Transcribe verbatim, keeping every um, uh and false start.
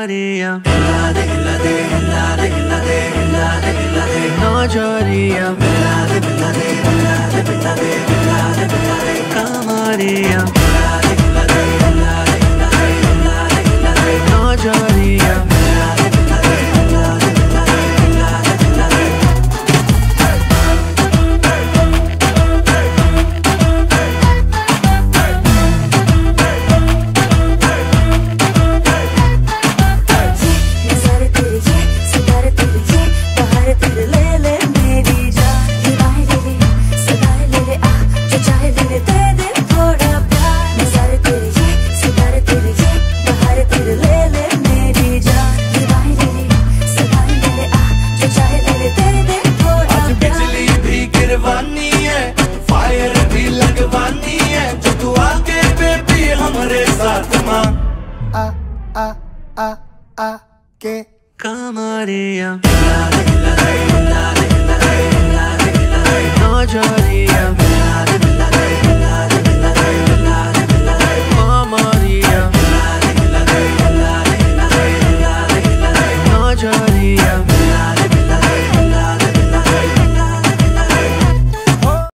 Kamariya, hilla de hilla de hilla de hilla de hilla de hilla de Kamariya, hilla de hilla de hilla de hilla de hilla de hilla de Kamariya, hilla de hilla de hilla de hilla de hilla de hilla de Kamariya, hilla de hilla de hilla de hilla de hilla de hilla de Kamariya, hilla de hilla de hilla de hilla de hilla de hilla de Kamariya, hilla de hilla de hilla de hilla de hilla de hilla de Kamariya, hilla de hilla de hilla de hilla de hilla de hilla de Kamariya.